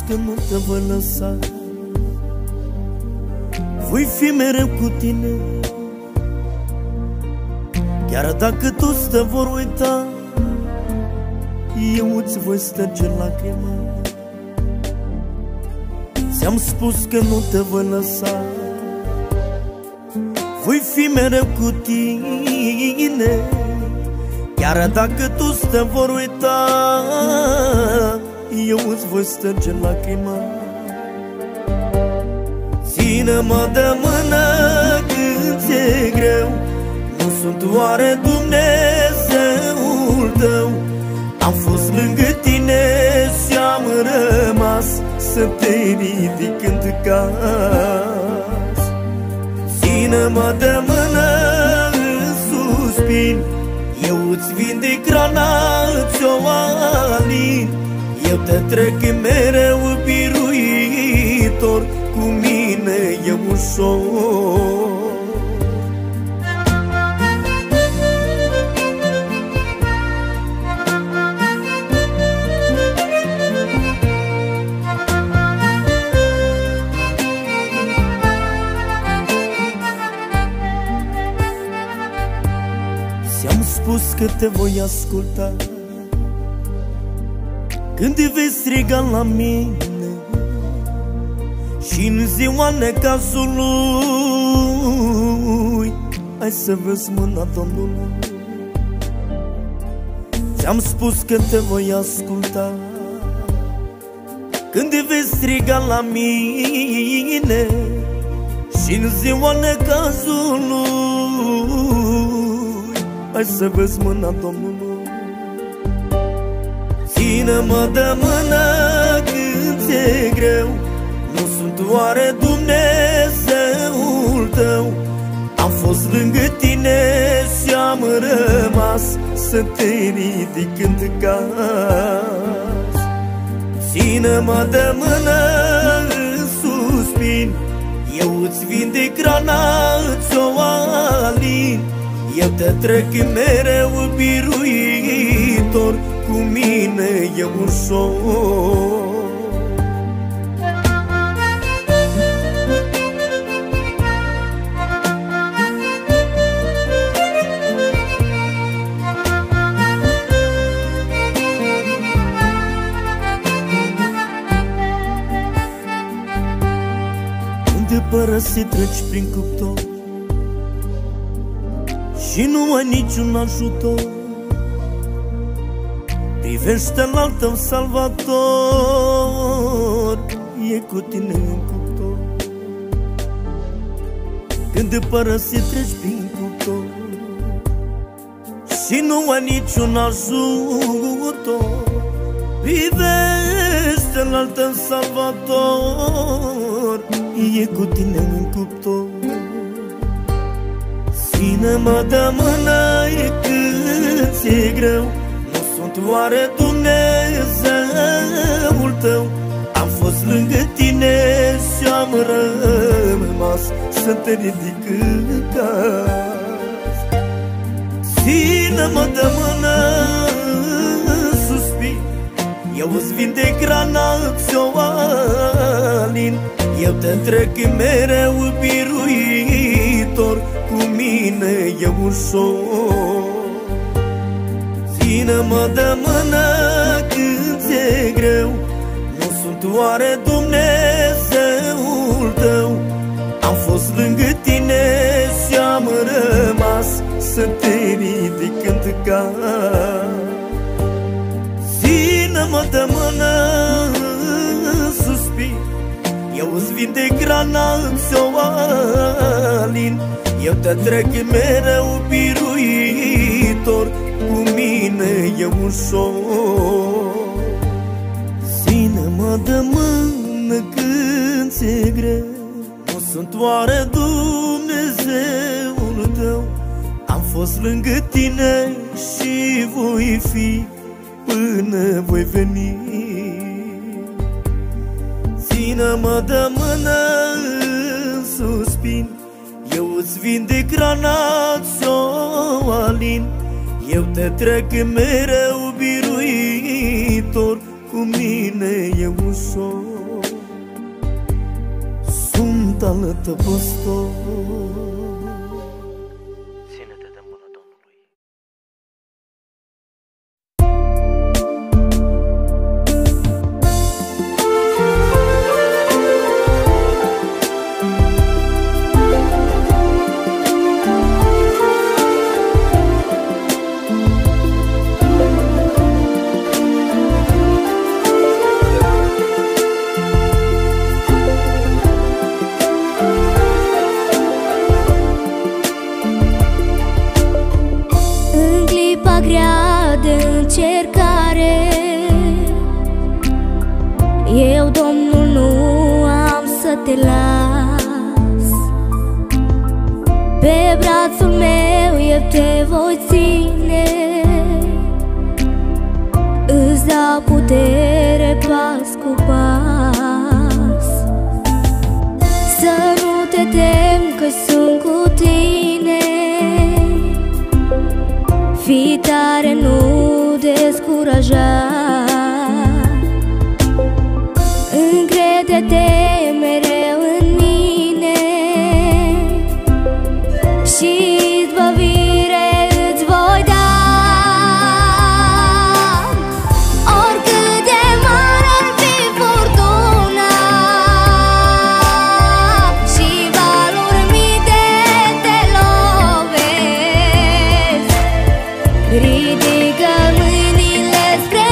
că nu te voi lăsa. Voi fi mereu cu tine, chiar dacă toți te vor uita, eu îți voi stărge lacrima. Ți-am spus că nu te voi lăsa. Voi fi mereu cu tine, chiar dacă toți te vor uita, eu îți voi stărge lacrima. Ține-mă de mână când ți-e greu, nu sunt oare Dumnezeul tău? Am fost lângă tine și am rămas să te ridic când cazi. Ține-mă de mână în suspin, eu îți vindec rana, ți-o alin. Eu te trec mereu biruitor, cu mine e ușor. Ți-am spus că te voi asculta când te vei striga la mine și în ziua necazului hai să vezi mâna Domnului. Ți-am spus că te voi asculta când te vei striga la mine și în ziua necazului hai să vezi mâna Domnului. Ține-mă de mână când ți-e greu, nu sunt oare Dumnezeul tău? Am fost lângă tine și am rămas să te ridic când cazi. Ține-mă de mână în suspin, eu îți vindec rana, ți-o alin. Eu te trec mereu biruitor, cu mine e ușor. Când de părăsit treci prin cuptor și nu ai niciun ajutor, privește-l al tău salvator, e cu tine în cuptor. Când de părăsit treci prin cuptor și nu ai niciun ajutor, privește-l al tău salvator, e cu tine în cuptor. Ține-mă de mână când ți-e greu, nu sunt oare Dumnezeul tău? Am fost lângă tine și am rămas să te ridic în caz. Ține-mă de mână în suspin, eu îți vindec rana, ți-o alin. Eu te trec mereu biruitor, cu mine e ușor. Ține-mă de mână când ți-e greu, nu sunt oare Dumnezeul tău? Am fost lângă tine și am rămas să te ridic când cazi. Ține-mă de mână în suspin, eu îți vindec rana, ți-o alin. Eu te trec mereu biruitor, cu mine e ușor. Ține-mă de mână când ți-e greu, nu sunt oare Dumnezeul tău? Am fost lângă tine și voi fi până voi veni. Ține-mă de mână în suspin, eu îți vindec rana, ți-o alin. Eu te trec mereu biruitor, cu mine e ușor. altă păstor. Ține-te de mâna Domnului. Grea de încercare, eu, Domnul, nu am să te las. Pe brațul meu eu te voi ține, îți dau putere pas cu pas. Să nu te temi că sunt cu tine, fii tare, nu descuraja. Încrede-te mereu în mine și izbăvire îți voi da. Oricât de mare ar fi furtuna și valuri mii de te lovesc, ridică mâinile spre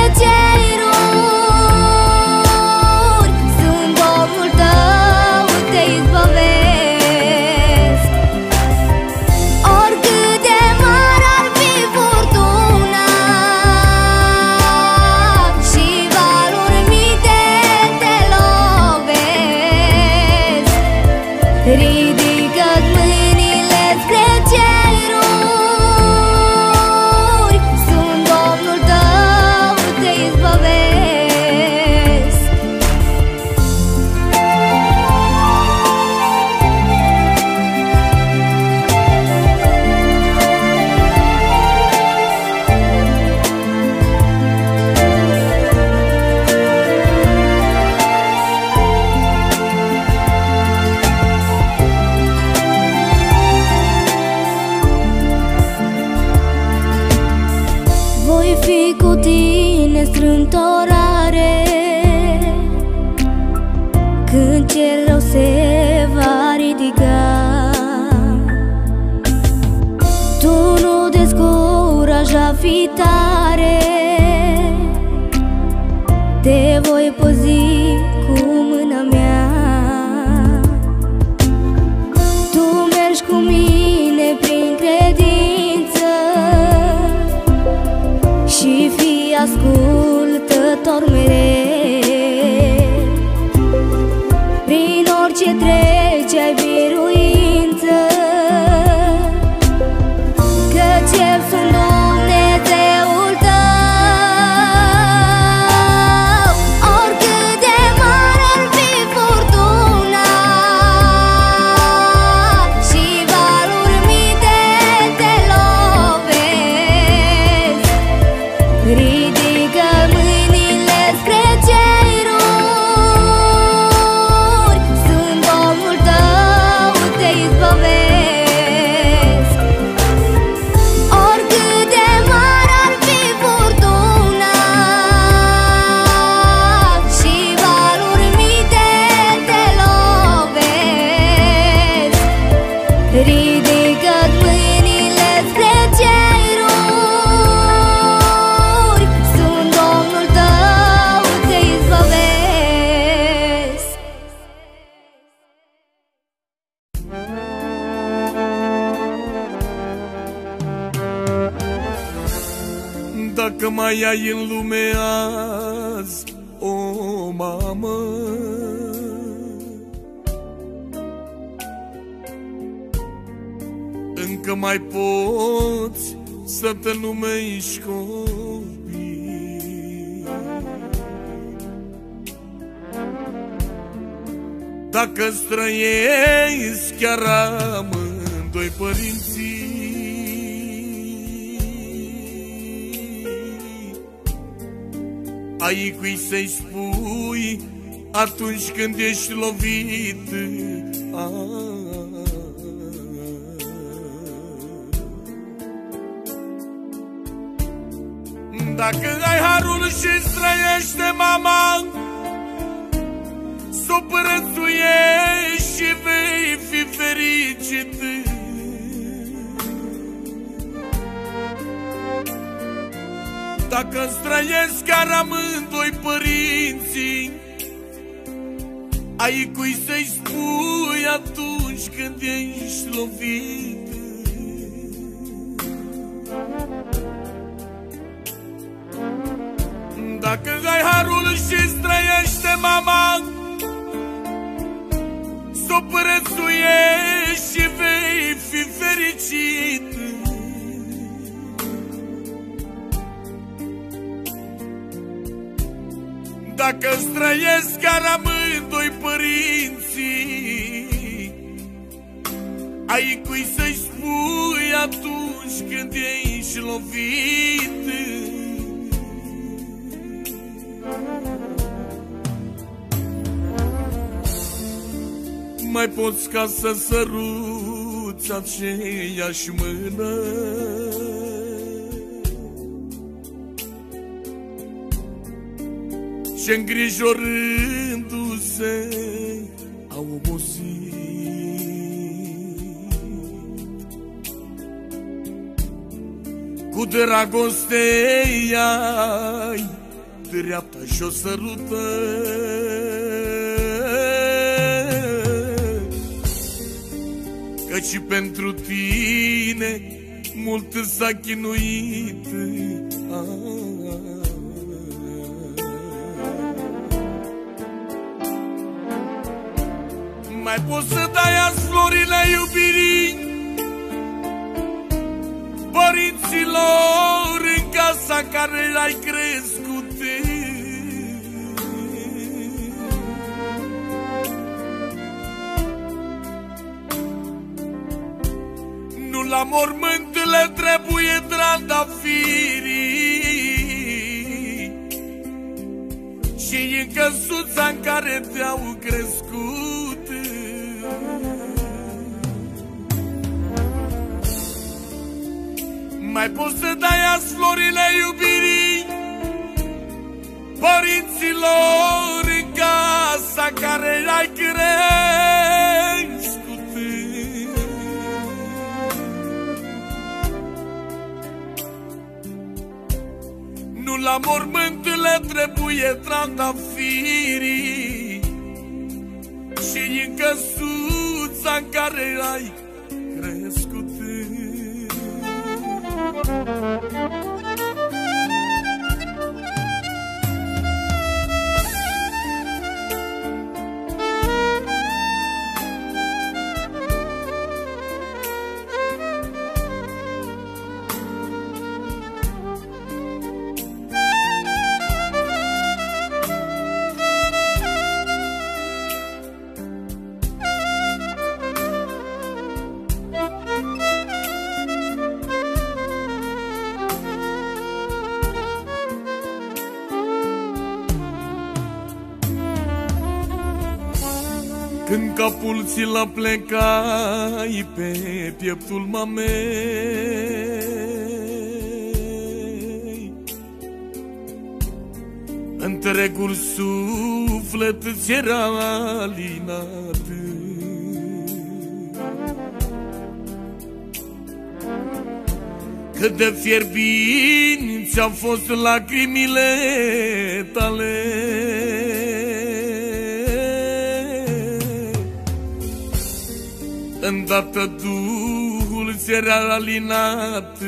ceruri, sunt Domnul tău, te izbăvesc. Oricât de mare ar fi furtuna și valuri mii de te lovesc, ridică mâinile spre ceruri, sunt Domnul tău, te izbăvesc. Voi fi cu tine strâmtorare, când cel rău se va ridica. Tu nu descuraja, fi tare, te voi păzi cu mâna mea. Tu mergi cu mine prin credință și fii ascultător mereu. Prin orice treci ai biruință, căci eu sunt Dumnezeul tău. Oricât de mare ar fi furtuna și valuri mii de te lovesc, ridică mâinile spre ceruri, sunt Domnul tău, te izbăvesc. Oricât de mare ar fi furtuna și valuri mii de te lovesc, ridică mâinile spre ceruri, sunt Domnul tău, te izbăvesc. Dacă mai ai în lume azi o mamă, încă mai poți să te numești copii. Dacă străiesc chiar amândoi părinții, ai cui să-i spui atunci când ești lovit. Dacă ai harul și-ți trăiește mama, s-o prețuiești și vei fi fericit. Dacă-ți trăiesc chiar amândoi părinții, ai cui să-i spui atunci când ești lovit. Dacă ai harul și-ți trăiește mama, s-o prețuiești și vei fi fericit. Dacă-ți trăiesc chiar amândoi părinții, ai cui să-i spui atunci când ești lovit. Mai poți ca să săruți aceeași mână, și îngrijorându-se au obosit. Cu dragoste ai dreapta și-o sărută, căci pentru tine mult s-a chinuit. Mai poți să dai azi florile iubirii părinților în casa care l-ai crescut. Nu la mormânt le trebuie trandafirii și în căsuța în care te-au crescut. Mai poți să dai azi florile iubirii părinților în casa care l-ai crescut. Nu la mormânt le trebuie trandafirii și în căsuța în care ai crescut. Când capul ți-l aplecai pe pieptul mamei, întregul suflet ți era alinat. Cât de fierbinți au fost lacrimile tale, îndată Duhul ți-era alinat.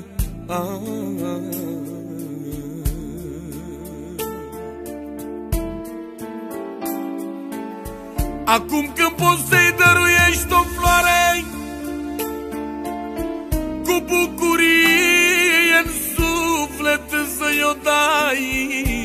Acum când poți să-i dăruiești o floare, cu bucurie în suflet să-i o dai,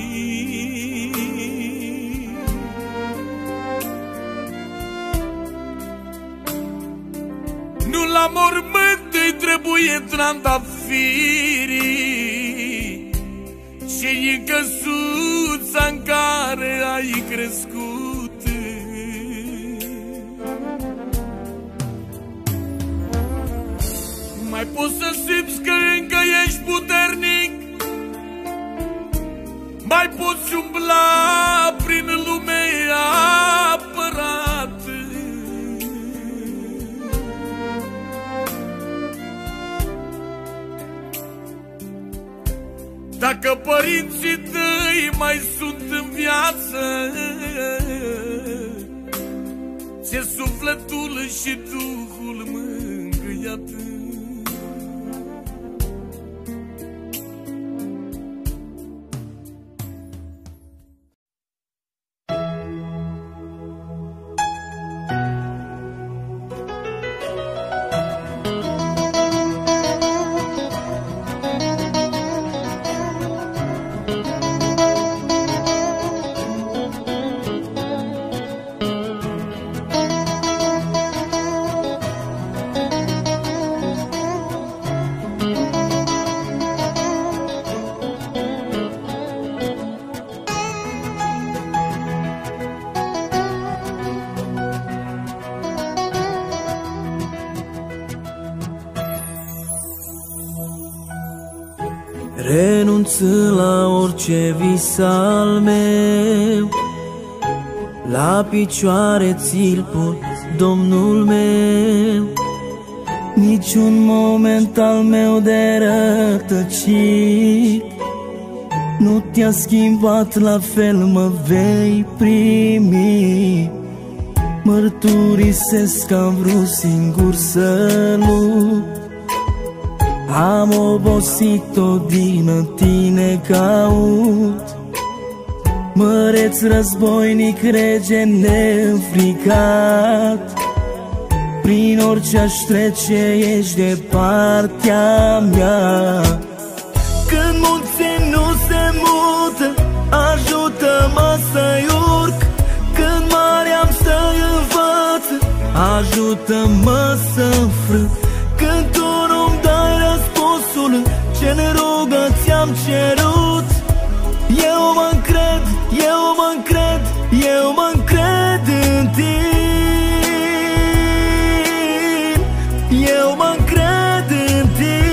nu la mormânt îi trebuie trandafirii și în căsuța în care ai crescut. Mai poți să simți că încă ești puternic, mai poți umbla prin lume apărat. Dacă părinții tăi mai sunt în viață, ți-e sufletul și duhul mângâiat. Renunț la orice vis al meu, la picioare ți-l pun, Domnul meu. Niciun moment al meu de rătăcit nu te-a schimbat, la fel mă vei primi. Mărturisesc că am vrut singur să lupt, am obosit-o din tine caut. Măreț războinic, rege neînfricat, prin orice aș trece ești de partea mea. Când munții nu se mută, ajută-mă să-i urc. Când marea-mi stă în față, ajută-mă să frâng. Când tu nu-mi dai răspunsul ce-n rugă ți-am cerut, eu mă-ncred, eu mă-ncred, eu mă-ncred în tine, eu mă-ncred în tine.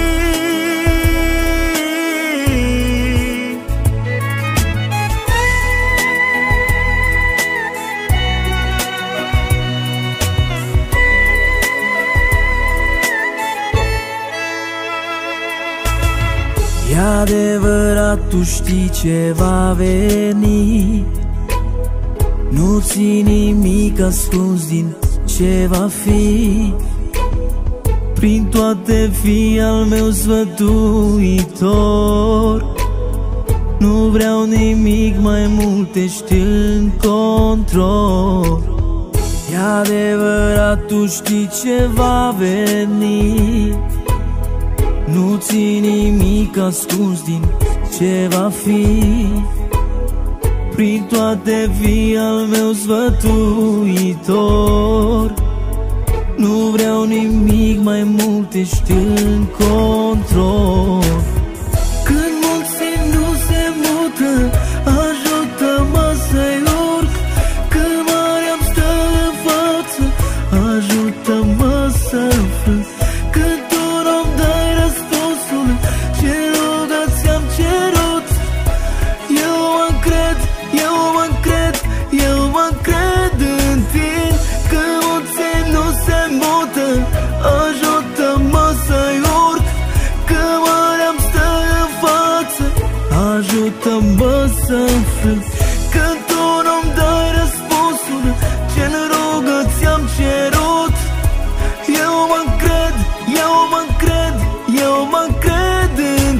E adevărat, tu știi ce va veni, nu ții nimic ascuns din ce va fi. Prin toate fii al meu sfătuitor, nu vreau nimic mai mult, ești în control. E adevărat, tu știi ce va veni, nu ții nimic ascuns din ce va fi. Prin toate fii al meu sfătuitor, nu vreau nimic mai mult, ești în control. Când munții nu se mută, ajută-mă să-i urc. Când marea-mi stă în față, ajută-mă să frâng. Când tu nu-mi dai răspunsul ce rugă ți-am cerut, eu mă-ncred, eu mă-ncred, eu mă-ncred în tine. Când munții nu se mută, ajută-mă să-i urc. Când marea-mi stă în față, ajută-mă să frâng. Când tu nu-mi dai răspunsul ce-n rugă ți-am cerut, eu mă-ncred, eu mă-ncred, eu mă-ncred în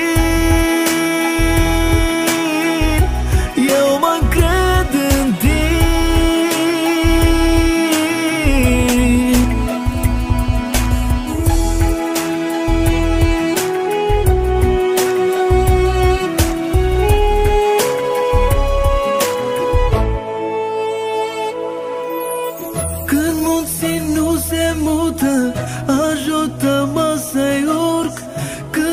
tine, eu mă-ncred în tine. Când munții nu se mută, ajută-mă să-i urc. Când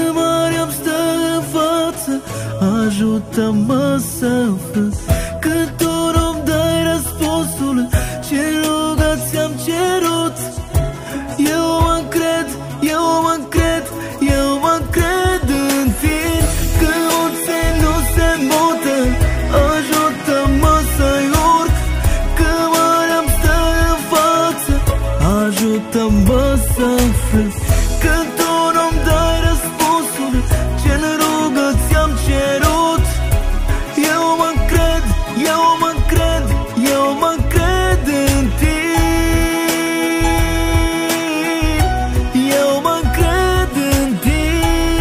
ajută-mă să aflu că tu nu-mi dai răspunsul ce rugat ți-am cerut. Eu mă încred, eu mă încred, eu mă încred în tine, că unse nu se mută. Ajută-mă să-i urc, că mă-am stă în față. Ajută-mă să aflu că tu nu-mi dai răspunsul ce-n rugă ți-am cerut. Eu mă încred, eu mă încred, eu mă încred în tine. Eu mă încred în tine.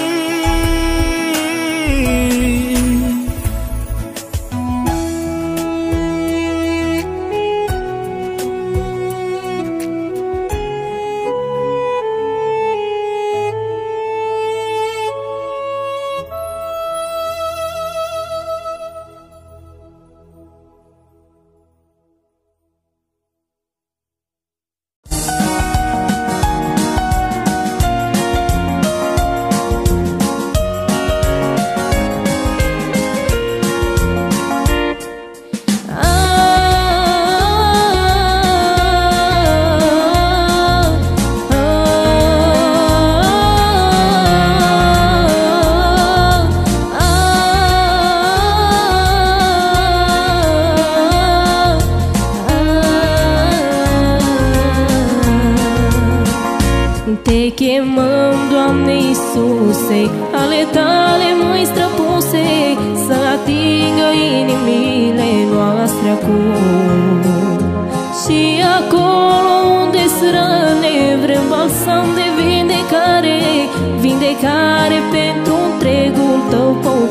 Te chemăm, Doamne Iisuse, ale Tale mâini străpuse, să atingă inimile noastre acum. Și acolo unde-s răne, vrem balsam de vindecare, vindecare pentru întregul Tău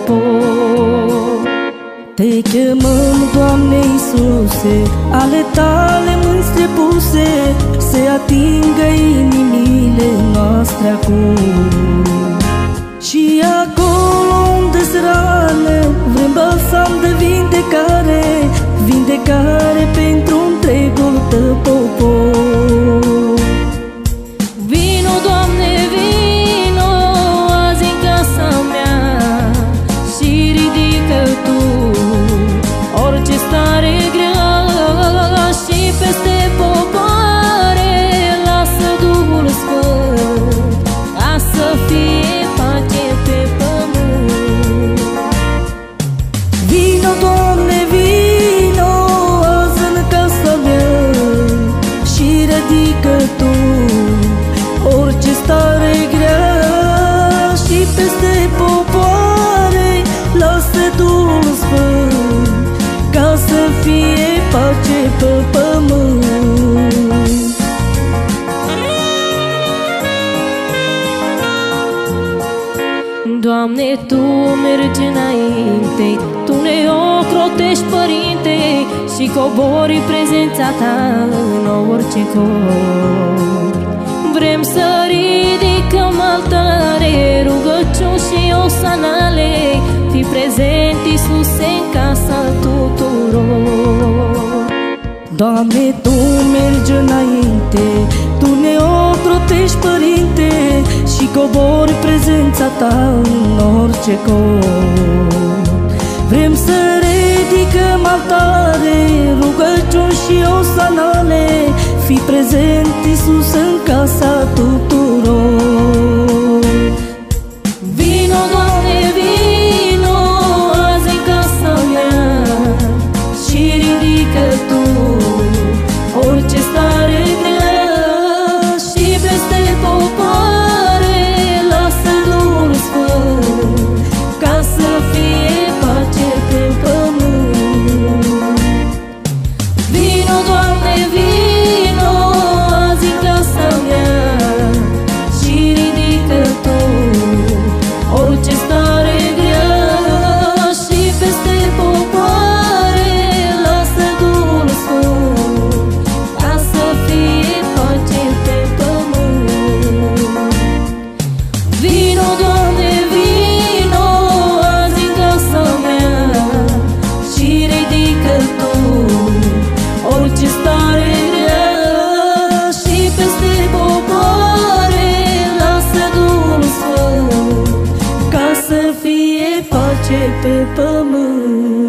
popor. Te chemăm, Doamne Iisuse, ale Tale mâini străpuse, să atingă inimile noastre acum. Și acolo unde-s rane, vrem balsam de vindecare, vindecare pentru întregul Tău popor. Vino, Doamne, vino azi în casa mea și ridică Tu orice stare grea și peste popoare lasă Duhul Sfânt ca să fie pace pe pământ. Vino, Doamne, vino azi în casa mea și ridică Tu orice stare grea și peste popoare lasă Duhul Sfânt ca să fie pace pe pământ. Doamne, Tu mergi înainte, Tu ne ocrotești, Părinte, și cobori prezența Ta în orice cor. Vrem să ridicăm altare, rugăciuni și osanale, fi prezent, Iisuse, în casa tuturor. Doamne, Tu mergi înainte, Tu ne ocrotești, Părinte, și cobori prezența Ta în orice cor. Vrem să ridicăm altare, rugăciuni și osanale, fi prezent, Iisus, în casa tuturor. Vino, Doamne, vino azi în casa mea și ridică Tu orice stare grea și peste popoare lasă Duhul Sfânt ca să fie pace pe pământ. Vino, Doamne, vino azi în casa mea pace pe pământ.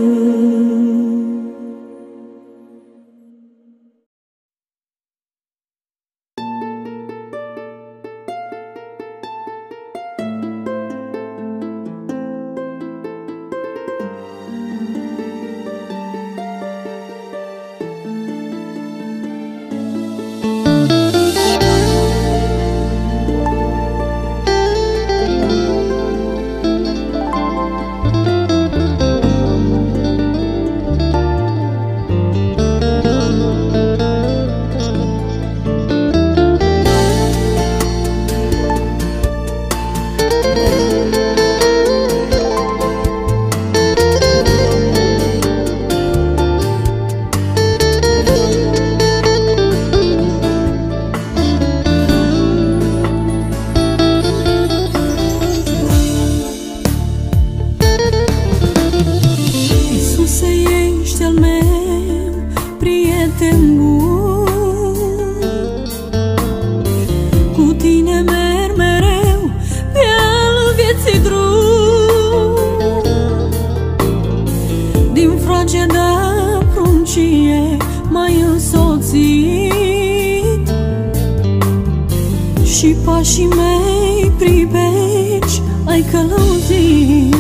Și pașii mei priveci ai călăuzit.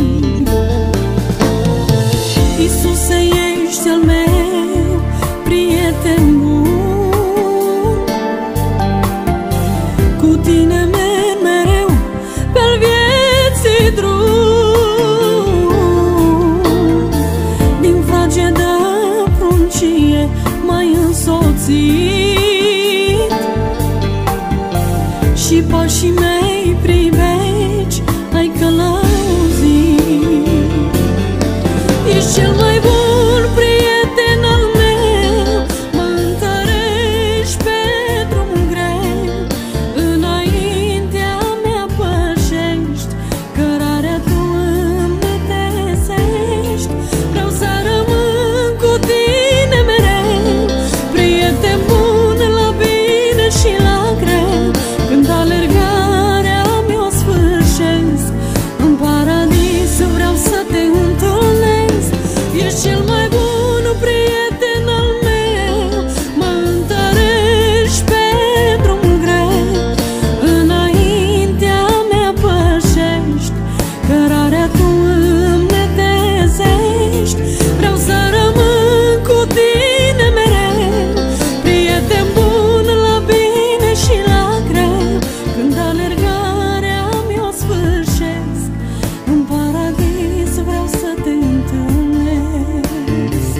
Iisuse, ești al meu prieten bun, cu tine merg mereu pe-al vieții drum. Din fragedă pruncie m-ai însoțit și pașii mei priveci ai călăuzit. Ești cel mai bun prieten al meu, mă întărești pe drumul greu, înaintea mea pășești, cărarea tu îmi netezești. Vreau să rămân cu tine mereu, prieten bun la bine și la greu. Când alergarea mi-o sfârșesc, în paradis vreau să te întâlnesc. Ești cel mai bun prieten al meu, mă întărești pe drumul greu, înaintea mea pășești, cărarea tu îmi netezești. Vreau să rămân cu tine mereu, prieten bun la bine și la greu. Când alergarea mi-o sfârșesc, în paradis vreau să te întâlnesc.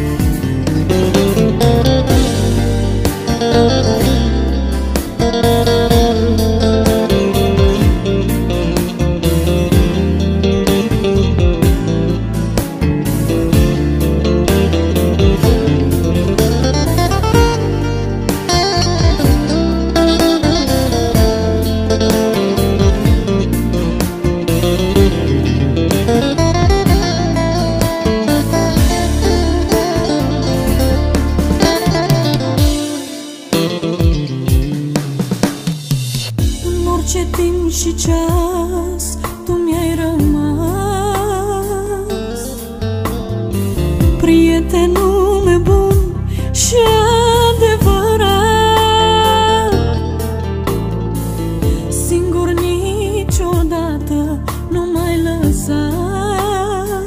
În orice timp și ceas tu mi-ai rămas, prietenul meu bun și adevărat. Singur niciodată nu m-ai lăsat,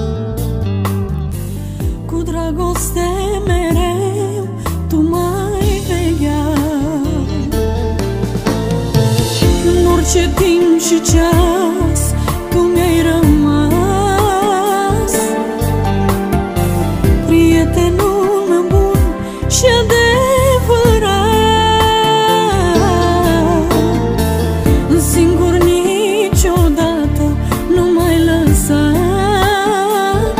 cu dragoste mereu tu m-ai vegheat. În orice timp și ceas tu mi-ai rămas, prietenul meu bun și adevărat. Singur niciodată nu m-ai lăsat,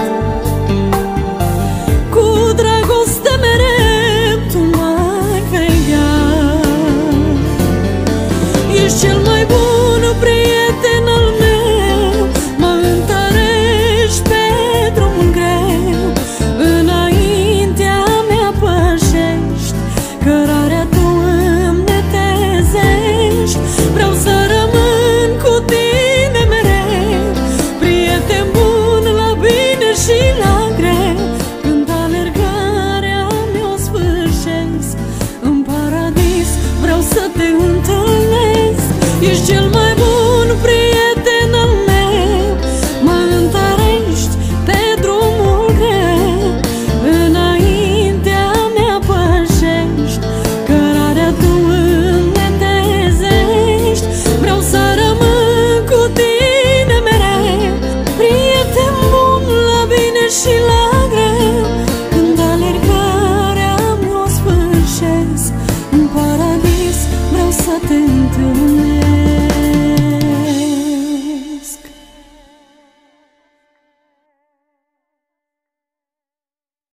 cu dragoste mereu tu m-ai vegheat. Ești cel mai bun prieten te întâlnim.